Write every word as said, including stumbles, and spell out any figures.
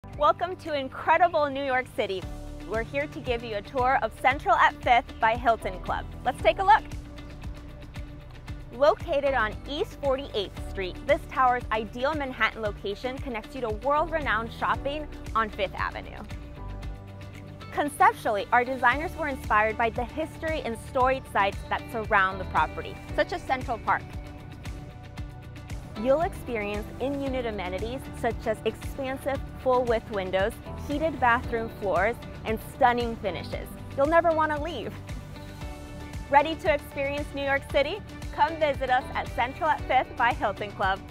Welcome to incredible New York City. We're here to give you a tour of Central at Fifth by Hilton Club. Let's take a look. Located on East forty-eighth Street, this tower's ideal Manhattan location connects you to world-renowned shopping on Fifth Avenue. Conceptually, our designers were inspired by the history and storied sites that surround the property, such as Central Park. You'll experience in-unit amenities such as expansive full-width windows, heated bathroom floors, and stunning finishes. You'll never want to leave. Ready to experience New York City? Come visit us at Central at Fifth by Hilton Club.